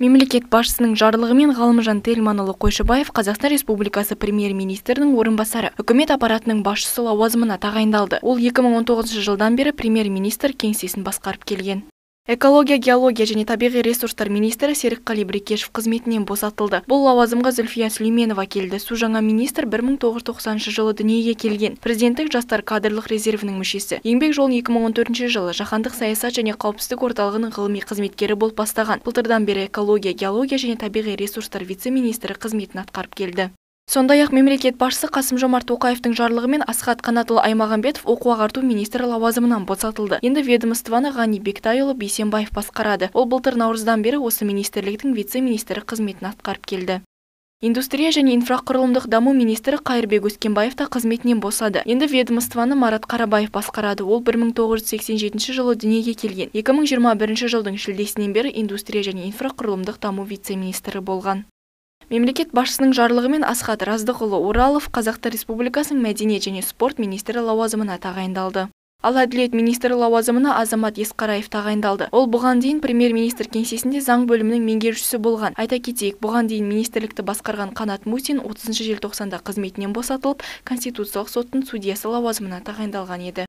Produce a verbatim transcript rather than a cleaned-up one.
Мемлекет басшысының жарлығымен Ғалымжан Тельманұлы Қойшыбаев Қазақстан Республикасы премьер-министрінің орынбасары, үкімет аппаратының басшысы лауазымына тағайындалды. Ол екі мың он тоғызыншы жылдан бері премьер-министр кеңсесін басқарып келген. Экология, геология және табиғи ресурстар министрі Серікқали Брекешев қызметінен босатылды. Бұл лауазымға Зүлфия Сүлейменова келді. Су жаңа министр бір мың тоғыз жүз тоқсаныншы жылы дүниеге келген. Президенттік жастар кадрлық резервінің мүшесі. Еңбек жолын екі мың он төртінші жылы жаһандық саясат және қауіпсіздік орталығының ғылыми қызметкері болып бастаған. Былтырдан бері экология, геология және табиғи ресурстар вице-министрі қызметін атқарып келді. Сондай-ақ мемлекет басшысы Қасым-Жомарт Тоқаевтың жарлығымен Асхат Қанатұлы Аймағамбетов оқу-ағарту министрі лауазымынан босатылды. Енді ведомствоны Ғани Бектайұлы Бейсенбаев басқарады. Ол былтыр наурыздан бері осы министрліктің вице-министрі қызметін атқарып келді. Индустрия және инфрақұрылымдық даму министрі Қайырбек Өскенбаев та қызметінен босады. Енді ведомствоны Марат Қарабаев басқарады. Ол бір мың тоғыз жүз сексен жетінші жылы дүниеге келген. екі мың жиырма бірінші жылдың шілдесінен бері индустрия және инфрақұрылымдық даму вице-министрі болған. Мемлекет басшысының жарлығымен Асхат Раздықұлы Оралов Қазақстан Республикасының мәдениет және спорт министрі лауазымына тағайындалды. Ал әділет министрі лауазымына Азамат Есқараев тағайындалды. Ол бұған дейін премьер-министр кеңсесінде заң бөлімінің меңгерушісі болған. Айта кетейік, бұған дейін министрлікті басқарған Қанат Мусин отызыншы желтоқсанда қызметінен босатылып, Конституциялық соттың судьясы лауазымына тағайындалған еді.